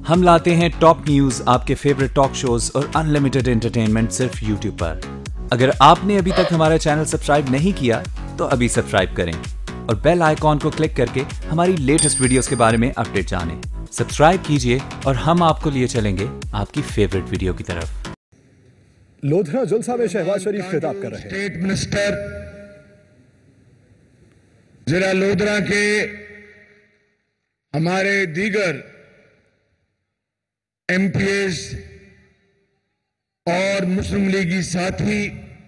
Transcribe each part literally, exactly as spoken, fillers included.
ہم لاتے ہیں ٹاپ نیوز، آپ کے فیورٹ ٹاک شوز اور انلمیٹڈ انٹرٹینمنٹ صرف یوٹیوب پر۔ اگر آپ نے ابھی تک ہمارا چینل سبسکرائب نہیں کیا تو ابھی سبسکرائب کریں اور بیل آئیکن کو کلک کر کے ہماری لیٹسٹ ویڈیوز کے بارے میں اپڈیٹ جانیں۔ سبسکرائب کیجئے اور ہم آپ کو لیے چلیں گے آپ کی فیورٹ ویڈیو کی طرف۔ لودھرا جلسہ میں شہباز شریف خطاب کر رہے ہیں۔ اسٹیٹ منسٹر ضلع لودھرا کے ہمارے دیگر ایم پی ایز اور مسلم لیگی ساتھی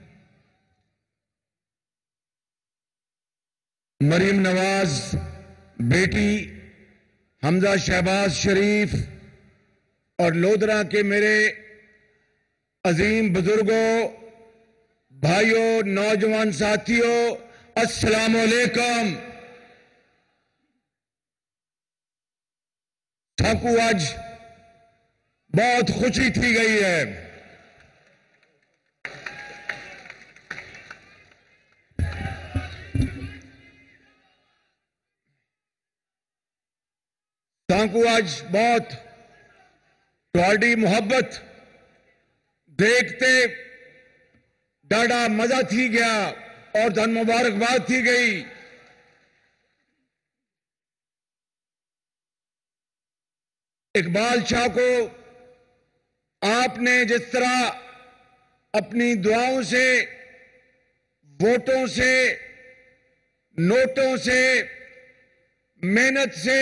مریم نواز بیٹی حمزہ شہباز شریف اور لودھرا کے میرے عظیم بزرگوں، بھائیوں، نوجوان ساتھیوں، السلام علیکم۔ تھاکو آج بہت خوشی تھی گئی ہے۔ تھاکو آج بہت تھوڑی محبت دیکھتے ڈاڈا مزہ تھی گیا اور دھن مبارکباد تھی گئی۔ اقبال شاہ کو آپ نے جس طرح اپنی دعاؤں سے، ووٹوں سے، نوٹوں سے، محنت سے،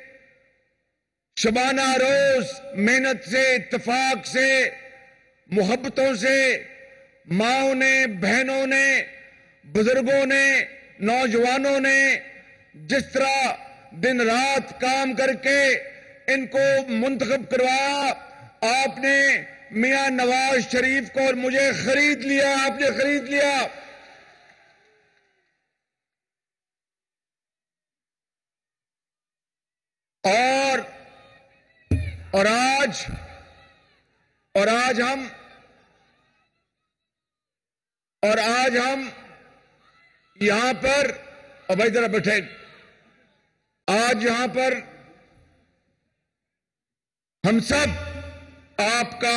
شبانہ روز محنت سے، اتفاق سے، محبتوں سے، ماؤں نے، بہنوں نے، بزرگوں نے، نوجوانوں نے جس طرح دن رات کام کر کے ان کو منتخب کروایا، آپ نے میاں نواز شریف کو اور مجھے خرید لیا، آپ نے خرید لیا۔ اور اور آج اور آج ہم اور آج ہم یہاں پر، اور بھائی ذرا بیٹھے، آج یہاں پر ہم سب آپ کا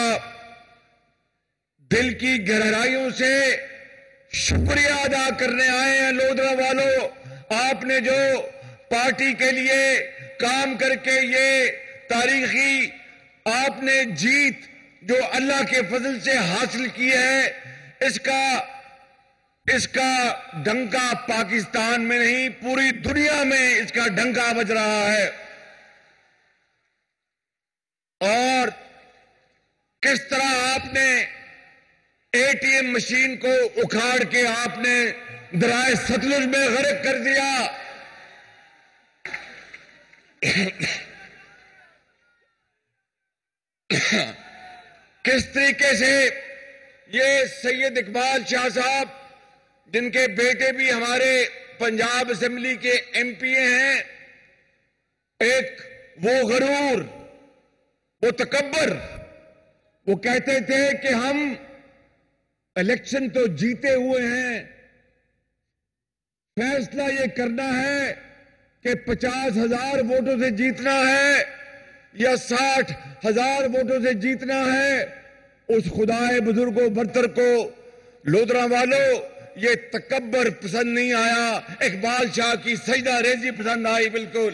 دل کی گہرائیوں سے شکریہ ادا کرنے آئے ہیں۔ لودھرا والوں، آپ نے جو پارٹی کے لیے کام کر کے یہ تاریخی آپ نے جیت جو اللہ کے فضل سے حاصل کی ہے، اس کا اس کا ڈنکا پاکستان میں نہیں پوری دنیا میں اس کا ڈنکا بج رہا ہے۔ اور کس طرح آپ نے اے ٹی ایم مشین کو اکھاڑ کے آپ نے دریائے ستلج میں غرق کر دیا۔ کس طریقے سے یہ سید اقبال شاہ صاحب، جن کے بیٹے بھی ہمارے پنجاب اسمبلی کے ایم پی اے ہیں، ایک وہ غرور، وہ تکبر، وہ کہتے تھے کہ ہم الیکشن تو جیتے ہوئے ہیں، فیصلہ یہ کرنا ہے کہ پچاس ہزار ووٹوں سے جیتنا ہے یا ساٹھ ہزار ووٹوں سے جیتنا ہے۔ اس خدائے بزرگ و برتر کو، لودھرا والوں، یہ تکبر پسند نہیں آیا، اقبال شاہ کی سجدہ ریزی پسند آئی۔ بالکل۔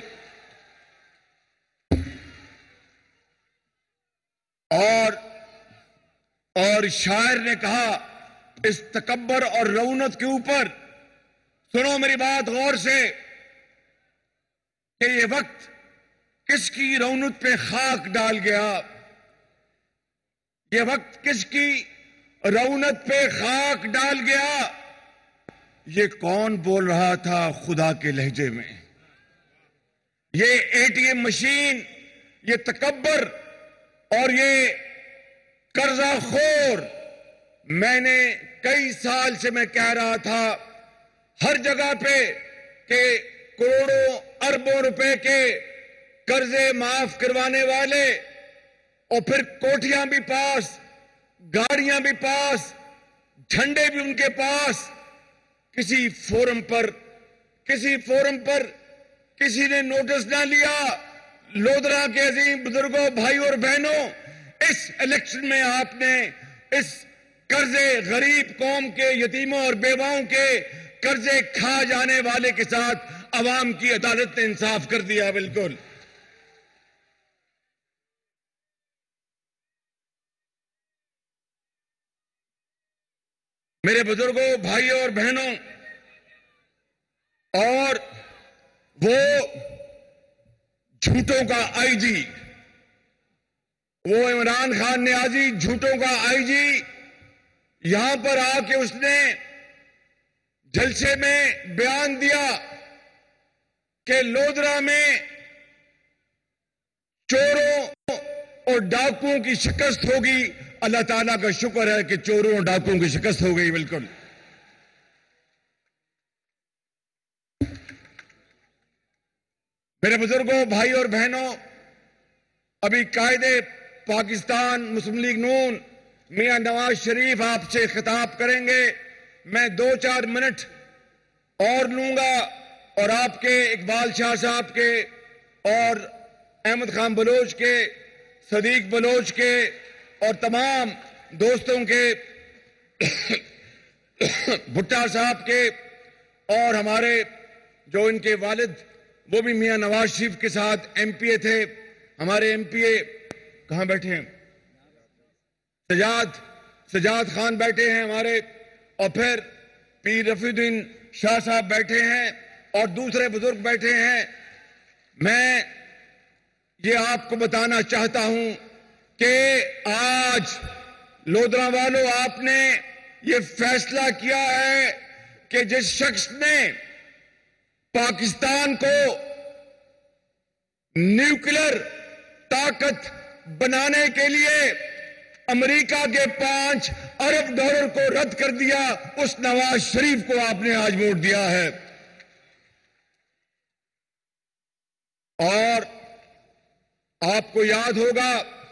اور اور شاعر نے کہا اس تکبر اور رونت کے اوپر، سنو میری بات غور سے، کہ یہ وقت کس کی رونت پہ خاک ڈال گیا، یہ وقت کس کی رونت پہ خاک ڈال گیا، یہ کون بول رہا تھا خدا کے لہجے میں؟ یہ اے ٹی ایم مشین، یہ تکبر اور یہ قرضہ خور، میں نے کئی سال سے میں کہہ رہا تھا ہر جگہ پہ کہ کروڑوں اربوں روپے کے قرضے معاف کروانے والے، اور پھر کوٹھیاں بھی پاس، گاڑیاں بھی پاس، جھنڈے بھی ان کے پاس، کسی فورم پر کسی فورم پر کسی نے نوٹس نہ لیا، لودھرا کے عظیم بزرگوں، بھائیوں اور بہنوں، اس الیکشن میں آپ نے اس قرضے غریب قوم کے یتیموں اور بیواؤں کے قرضے کھا جانے والے کے ساتھ عوام کی عدالت نے انصاف کر دیا. بالکل میرے بزرگوں، بھائیوں اور بہنوں، اور وہ جھوٹوں کا آئی جی، وہ عمران خان نیازی جھوٹوں کا آئی جی، یہاں پر آ کے اس نے جلسے میں بیان دیا کہ لودھرا میں چوروں اور ڈاکوؤں کی شکست ہوگی. اللہ تعالیٰ کا شکر ہے کہ چوروں اور ڈاکوؤں کی شکست ہو گئی. بالکل میرے بزرگوں، بھائی اور بہنوں، ابھی قائد پاکستان مسلم لیگ نون میاں نواز شریف آپ سے خطاب کریں گے. میں دو چار منٹ اور لوں گا اور آپ کے اقبال شاہ صاحب کے اور احمد خان بلوچ کے، صدیق بلوچ کے اور تمام دوستوں کے، بھٹا صاحب کے، اور ہمارے جو ان کے والد وہ بھی میاں نواز شریف کے ساتھ ایم پی اے تھے، ہمارے ایم پی اے کہاں بیٹھے ہیں، سجاد سجاد خان بیٹھے ہیں ہمارے، اور پھر پیر رفیع الدین شاہ صاحب بیٹھے ہیں اور دوسرے بزرگ بیٹھے ہیں. میں یہ آپ کو بتانا چاہتا ہوں کہ آج لودھرا والوں، آپ نے یہ فیصلہ کیا ہے کہ جس شخص نے پاکستان کو نیوکلر طاقت بنانے کے لیے امریکہ کے پانچ ارب ڈالر کو رد کر دیا، اس نواز شریف کو آپ نے آج ووٹ دیا ہے. اور آپ کو یاد ہوگا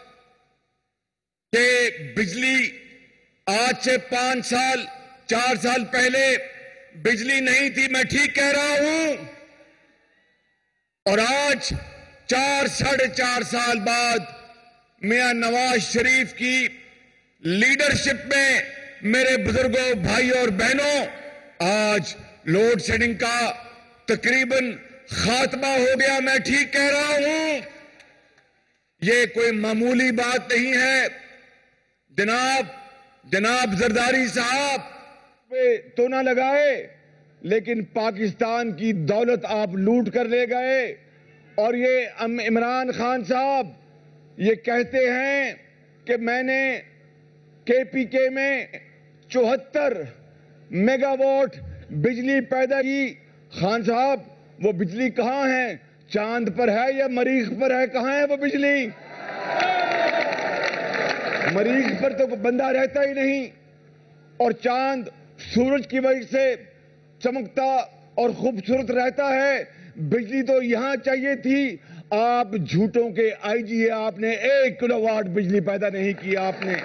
کہ بجلی آج سے پانچ سال چار سال پہلے بجلی نہیں تھی، میں ٹھیک کہہ رہا ہوں، اور آج چار ساڑھے چار سال بعد میاں نواز شریف کی لیڈرشپ میں میرے بزرگوں، بھائیوں اور بہنوں، آج لوڈ شیڈنگ کا تقریباً خاتمہ ہو گیا. میں ٹھیک کہہ رہا ہوں، یہ کوئی معمولی بات نہیں ہے. جناب جناب زرداری صاحب پہ تو نہ لگائے، لیکن پاکستان کی دولت آپ لوٹ کر لے گئے. اور یہ عمران خان صاحب یہ کہتے ہیں کہ میں نے کے پی کے میں چوہتر میگا واٹ بجلی پیدا کی. خان صاحب وہ بجلی کہاں ہے؟ چاند پر ہے یا مریخ پر ہے؟ کہاں ہے وہ بجلی؟ مریخ پر تو بندہ رہتا ہی نہیں، اور چاند سورج کی وجہ سے چمکتا اور خوبصورت رہتا ہے. بجلی تو یہاں چاہیے تھی. آپ جھوٹوں کے آئی جی، آپ نے ایک کلو واٹ بجلی پیدا نہیں کی آپ نے.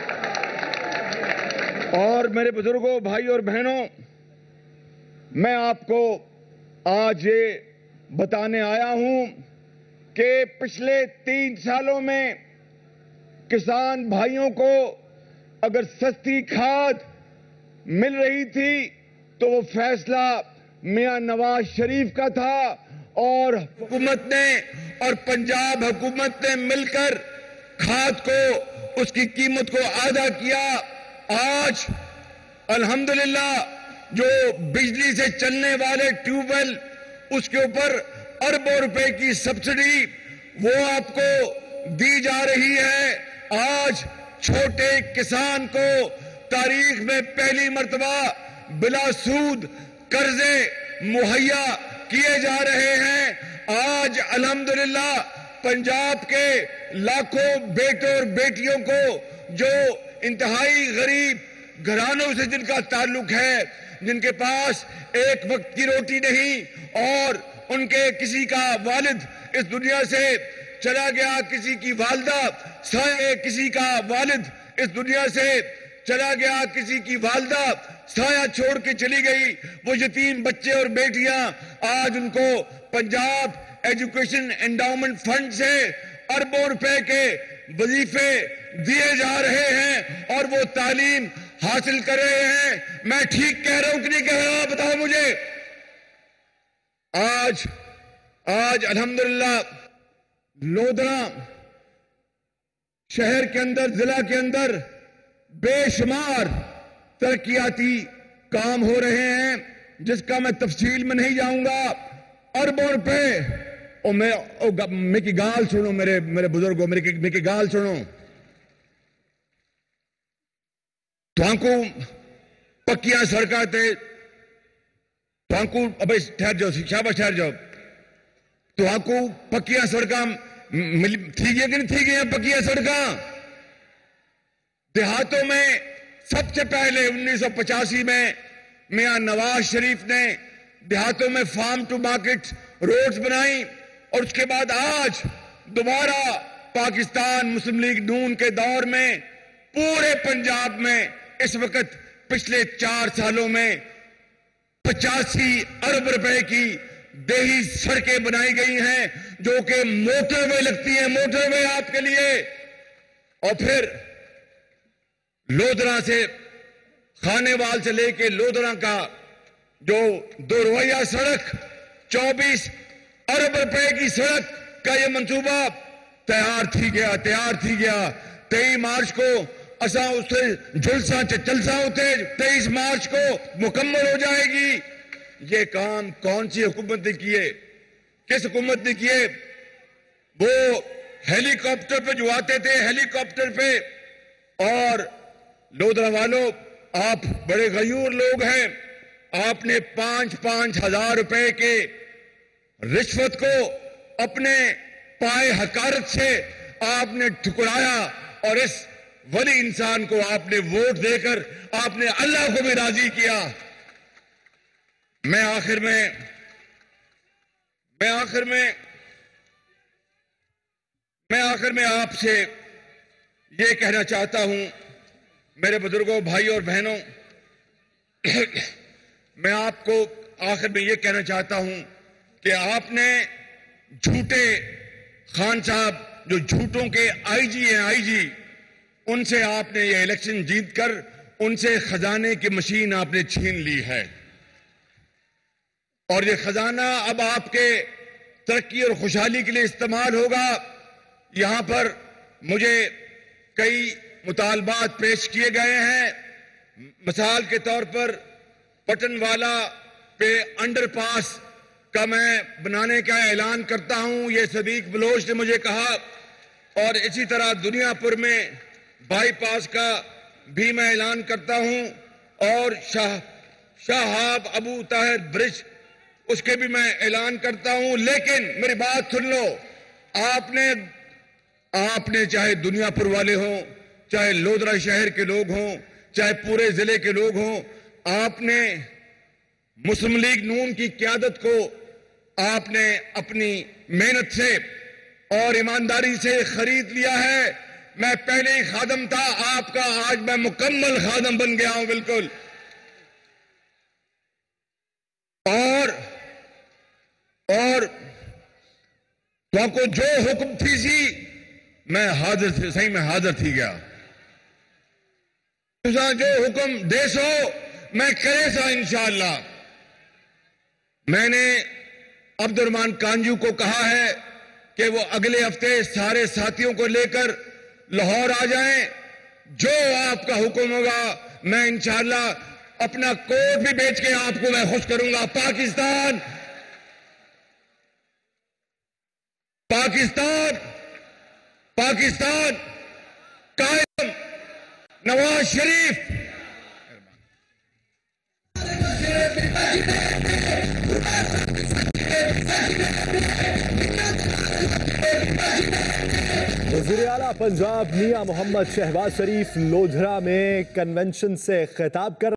اور میرے بزرگوں، بھائی اور بہنوں، میں آپ کو آج یہ بتانے آیا ہوں کہ پچھلے تین سالوں میں کسان بھائیوں کو اگر سستی کھاد مل رہی تھی تو وہ فیصلہ میاں نواز شریف کا تھا، اور حکومت نے اور پنجاب حکومت نے مل کر کھاد کو، اس کی قیمت کو آدھا کیا. آج الحمدللہ جو بجلی سے چلنے والے ٹیوب ویل، اس کے اوپر اربوں روپے کی سبسڈی وہ آپ کو دی جا رہی ہے. آج چھوٹے کسان کو تاریخ میں پہلی مرتبہ بلا سود قرضے مہیا کیے جا رہے ہیں. آج الحمدللہ پنجاب کے لاکھوں بیٹوں اور بیٹیوں کو جو انتہائی غریب گھرانوں سے جن کا تعلق ہے، جن کے پاس ایک وقت کی روٹی نہیں، اور ان کے کسی کا والد اس دنیا سے چلا گیا، کسی کی والدہ سایہ، کسی کا والد اس دنیا سے چلا گیا، کسی کی والدہ سایہ چھوڑ کے چلی گئی، وہ یتیم بچے اور بیٹیاں آج ان کو پنجاب ایجوکیشن انڈاؤمنٹ فنڈ سے اربوں روپے کے وظیفے دیے جا رہے ہیں اور وہ تعلیم حاصل کر رہے ہیں. میں ٹھیک کہہ رہا ہوں کہ نہیں کہہ رہا؟ بتاؤ مجھے. آج آج الحمدللہ لودھرا شہر کے اندر، ضلع کے اندر بے شمار ترقیاتی کام ہو رہے ہیں جس کا میں تفصیل میں نہیں جاؤں گا. اربوں روپے. او میں او میں کی گال سنو میرے میرے بزرگوں، میرے میں کی گال سنو. تو پکیاں سڑکاں تے تو ابھی ٹھہر جاؤ، شاباش ٹھہر جاؤ. تو آپ کو پکیاں سڑکاں تھی گئی کہ نہیں تھی گئی ہیں پکیاں سڑکاں؟ دیہاتوں میں سب سے پہلے انیس سو پچاسی میں میاں نواز شریف نے دیہاتوں میں فارم ٹو مارکیٹ روڈز بنائی، اور اس کے بعد آج دوبارہ پاکستان مسلم لیگ نون کے دور میں پورے پنجاب میں اس وقت پچھلے چار سالوں میں پچاسی ارب روپے کی دیہی سڑکیں بنائی گئی ہیں جو کہ موٹر وے لگتی ہیں، موٹر وے آپ کے لیے. اور پھر لودھرا سے خانے وال سے لے کے لودھرا کا جو دو رویہ سڑک چوبیس ارب روپے کی سڑک کا یہ منصوبہ تیار تھی گیا تیار تھی گیا تیئیس مارچ کو اساں اس سے جلسہ چلسہ ہوتے تیئیس مارچ کو مکمل ہو جائے گی. یہ کام کون سی حکومت نے کیے؟ کس حکومت نے کیے؟ وہ ہیلی کاپٹر پہ جو آتے تھے ہیلی کاپٹر پہ. اور لودھرا والوں، آپ بڑے غیور لوگ ہیں، آپ نے پانچ پانچ ہزار روپے کے رشوت کو اپنے پائے حقارت سے آپ نے ٹھکرایا، اور اس ولی انسان کو آپ نے ووٹ دے کر آپ نے اللہ کو بھی راضی کیا. میں آخر میں میں آخر میں میں آخر میں آپ سے یہ کہنا چاہتا ہوں میرے بزرگوں، بھائی اور بہنوں، میں آپ کو آخر میں یہ کہنا چاہتا ہوں کہ آپ نے جھوٹے خان صاحب جو جھوٹوں کے آئی جی ہیں آئی جی ان سے آپ نے یہ الیکشن جیت کر ان سے خزانے کی مشین آپ نے چھین لی ہے، اور یہ خزانہ اب آپ کے ترقی اور خوشحالی کے لیے استعمال ہوگا. یہاں پر مجھے کئی مطالبات پیش کیے گئے ہیں. مثال کے طور پر پٹن والا پہ انڈر پاس کا میں بنانے کا اعلان کرتا ہوں، یہ صدیق بلوچ نے مجھے کہا. اور اسی طرح دنیا پور میں بائی پاس کا بھی میں اعلان کرتا ہوں، اور شاہ شاہاب ابو طاہر برج اس کے بھی میں اعلان کرتا ہوں. لیکن میری بات سن لو، آپ نے آپ نے چاہے دنیا پور والے ہوں، چاہے لودھرا شہر کے لوگ ہوں، چاہے پورے ضلع کے لوگ ہوں، آپ نے مسلم لیگ نون کی قیادت کو آپ نے اپنی محنت سے اور ایمانداری سے خرید لیا ہے. میں پہلے ہی خادم تھا آپ کا، آج میں مکمل خادم بن گیا ہوں بالکل. اور اور تو آپ کو جو حکم تھی سی میں حاضر تھی، صحیح میں حاضر تھی گیا. جو حکم دے سو میں کرے سا انشاءاللہ. میں نے عبد الرحمان کانجو کو کہا ہے کہ وہ اگلے ہفتے سارے ساتھیوں کو لے کر لاہور آ جائیں. جو آپ کا حکم ہوگا میں انشاءاللہ اپنا کوٹ بھی بیچ کے آپ کو میں خوش کروں گا. پاکستان پاکستان پاکستان قائم. نواز شریف وزیر اعلیٰ پنجاب میاں محمد شہباز شریف لودھرا میں کنونشن سے خطاب کر